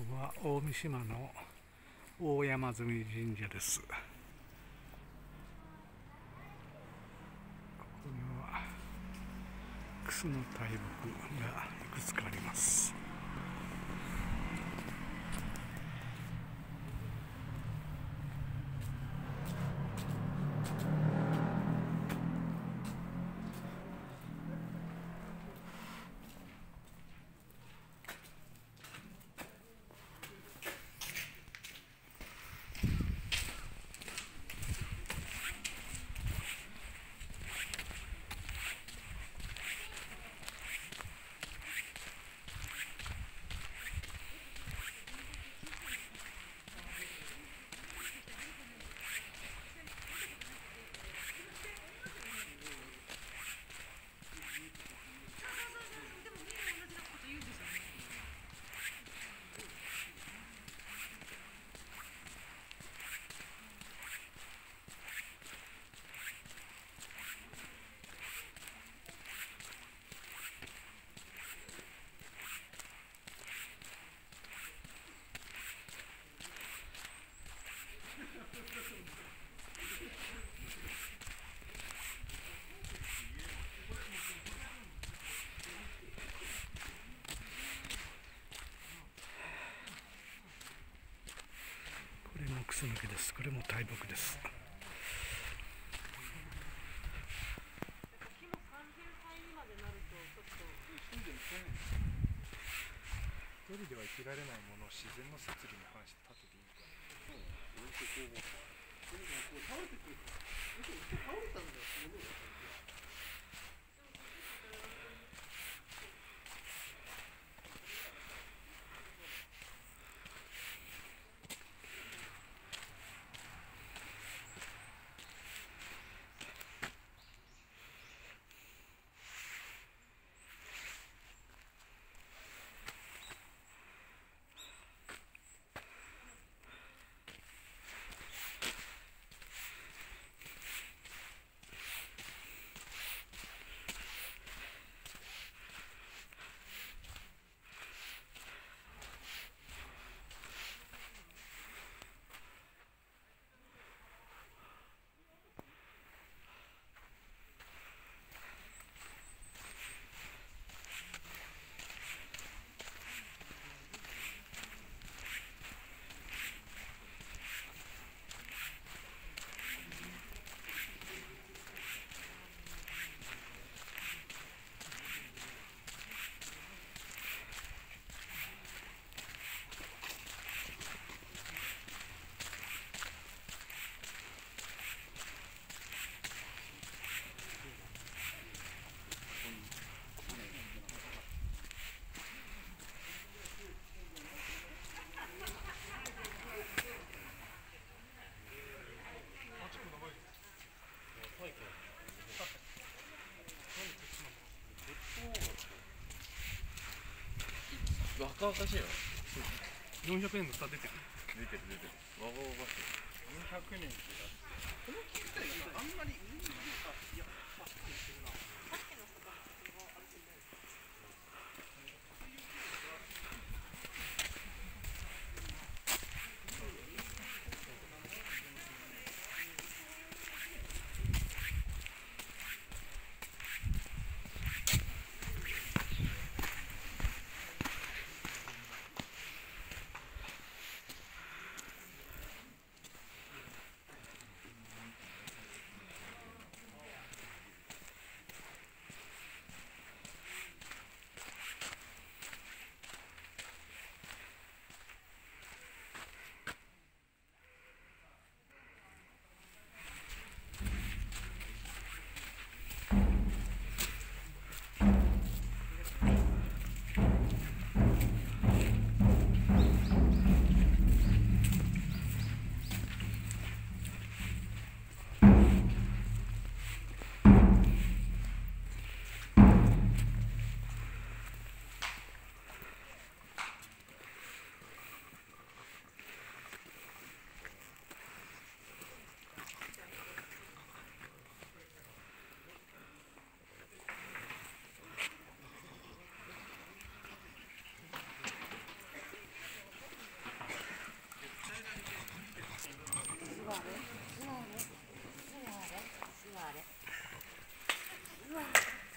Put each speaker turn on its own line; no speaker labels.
ここは大三島の大山積神社です。ここにはクスの大木がいくつかあります。これもクスノキです。これも大木です。
一人では生きられないものを自然の摂理に反して立てていいか。倒れてくるから。倒れたんだよ。
若々しいよ。
400円の差出てる。
出てる。若々しい。
400年ってこの木自体があんまり上に出た。いや、まあ、してるな。
座れ座れ座れ。うわ